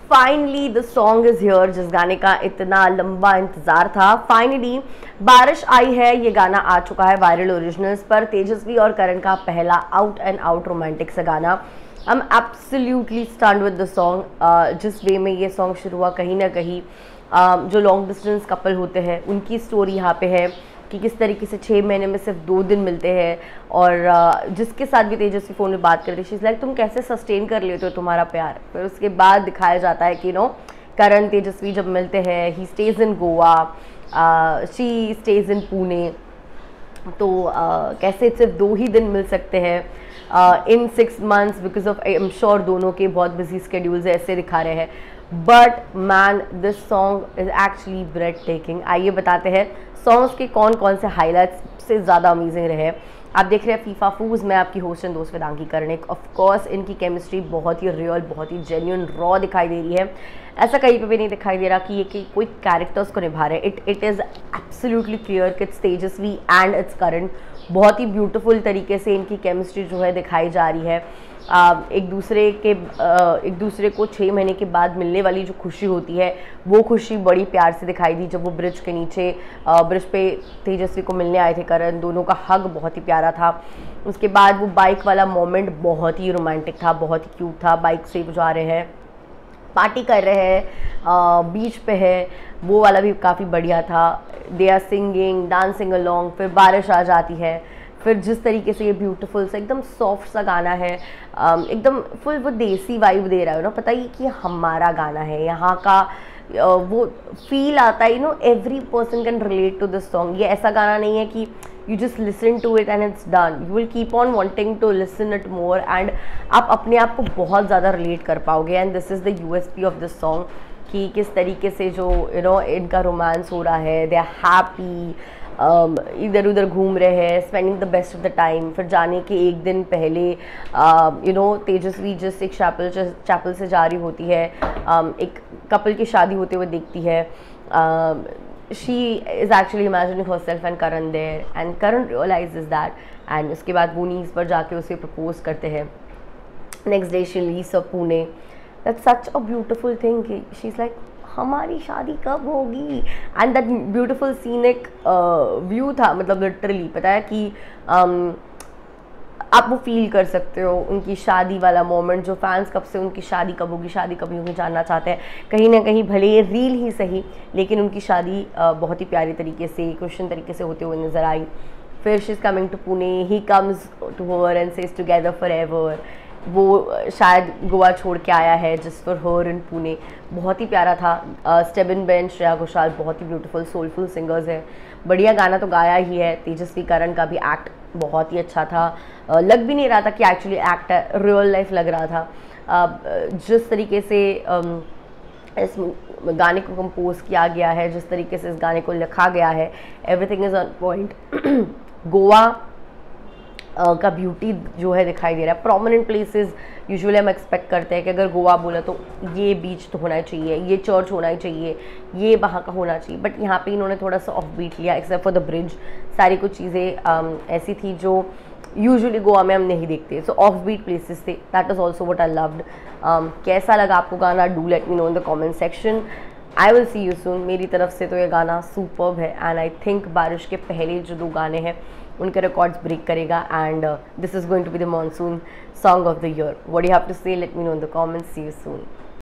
Finally the song is here, जिस गाने का इतना लंबा इंतजार था, फाइनली बारिश आई है। ये गाना आ चुका है वायरल ओरिजिनल्स पर। तेजस्वी और करण का पहला आउट एंड आउट रोमांटिक सा गाना। I am absolutely stunned with the song. जिस वे में ये सॉन्ग शुरू हुआ, कहीं ना कहीं जो लॉन्ग डिस्टेंस कपल होते हैं उनकी स्टोरी यहाँ पे है कि किस तरीके से 6 महीने में सिर्फ 2 दिन मिलते हैं। और जिसके साथ भी तेजस्वी फ़ोन में बात करती है, शीज़ लाइक तुम कैसे सस्टेन कर लेते हो तुम्हारा प्यार। फिर उसके बाद दिखाया जाता है कि करण तेजस्वी जब मिलते हैं, he stays in Goa, she stays in Pune. तो कैसे सिर्फ 2 ही दिन मिल सकते हैं in 6 months, because of I am sure दोनों के बहुत बिजी स्केड्यूल्स ऐसे दिखा रहे हैं। But man, this song is actually breathtaking. आइए बताते हैं सॉन्ग्स के कौन कौन से हाईलाइट्स से ज़्यादा अमेजिंग रहे। आप देख रहे हैं फीफा फूज, मैं आपकी होस्ट एंड दोस्त वेदांगी कर्णिक। ऑफ कोर्स इनकी केमिस्ट्री बहुत ही रियल, बहुत ही जेन्युइन, रॉ दिखाई दे रही है। ऐसा कहीं पे भी नहीं दिखाई दे रहा कि ये कि कोई कैरेक्टर्स को निभा रहे हैं। इट इज़ एब्सोल्युटली क्लियर कि it's Tejasswi and it's Karan. बहुत ही ब्यूटीफुल तरीके से इनकी केमिस्ट्री जो है दिखाई जा रही है। एक दूसरे को 6 महीने के बाद मिलने वाली जो खुशी होती है, वो खुशी बड़ी प्यार से दिखाई दी जब वो ब्रिज के नीचे ब्रिज पे तेजस्वी को मिलने आए थे करण। दोनों का हग बहुत ही प्यारा था। उसके बाद वो बाइक वाला मोमेंट बहुत ही रोमांटिक था, बहुत ही क्यूट था। बाइक से वो जा रहे हैं, पार्टी कर रहे हैं, बीच पे है, वो वाला भी काफ़ी बढ़िया था। They are singing, dancing along, फिर बारिश आ जाती है। फिर जिस तरीके से ये ब्यूटीफुल सा एकदम सॉफ्ट सा गाना है, एकदम फुल वो देसी वाइब दे रहा है ना, पता ही कि हमारा गाना है, यहाँ का वो फील आता है। Every person can relate to this song. ये ऐसा गाना नहीं है कि you just listen to it and it's done, you will keep on wanting to listen it more and आप अपने आप को बहुत ज़्यादा रिलेट कर पाओगे। And this is the USP of this song कि किस तरीके से जो इनका रोमांस हो रहा है। दे आर हैप्पी, इधर उधर घूम रहे हैं, spending the best of the time. फिर जाने के एक दिन पहले तेजस्वी जिस एक चैपल से जा रही होती है, एक कपल की शादी होते हुए देखती है। She is actually imagining herself and Karan there and Karan realises that. And उसके बाद वो नीज पर जाके उसे प्रपोज करते हैं। Next day she leaves for Pune. That's such a beautiful thing कि शी इज़ लाइक हमारी शादी कब होगी। And that beautiful scenic view था, मतलब लिटरली पता है कि आप वो फील कर सकते हो उनकी शादी वाला मोमेंट। जो फैंस कब से उनकी शादी कब होगी जानना चाहते हैं, कहीं ना कहीं भले ये रील ही सही, लेकिन उनकी शादी बहुत ही प्यारी तरीके से, क्रिश्चियन तरीके से होते हुए नजर आई। फिर she is coming to Pune, he comes to her and says together forever. वो शायद गोवा छोड़ के आया है just for her in Pune. बहुत ही प्यारा था। स्टेबिन बेन, श्रेया घोषाल बहुत ही ब्यूटीफुल सोलफुल सिंगर्स है। बढ़िया गाना तो गाया ही है। तेजस्वी करण का भी एक्ट बहुत ही अच्छा था। लग भी नहीं रहा था कि एक्चुअली एक्ट है, रियल लाइफ लग रहा था। जिस तरीके से इस गाने को कंपोज किया गया है, जिस तरीके से इस गाने को लिखा गया है, everything is on point. Goa का ब्यूटी जो है दिखाई दे रहा है। प्रोमिनेंट प्लेसेस यूजुअली हम एक्सपेक्ट करते हैं कि अगर गोवा बोला तो ये बीच तो होना चाहिए, ये चर्च होना ही चाहिए, ये वहाँ का होना चाहिए। बट यहाँ पे इन्होंने थोड़ा सा ऑफ बीट लिया, एक्सेप्ट फॉर द ब्रिज। सारी कुछ चीज़ें ऐसी थी जो यूजुअली गोवा में हम नहीं देखते। सो ऑफ बीट प्लेसेस थे। That is also what I loved. कैसा लगा आपको गाना? Do let me know in the comment section. I will see you soon. मेरी तरफ से तो ये गाना सुपर्ब है एंड आई थिंक बारिश के पहले जो 2 गाने हैं उनके रिकॉर्ड्स ब्रेक करेगा। And this is going to be the monsoon song of the year. What you have to say, let me know in the comments. See you soon.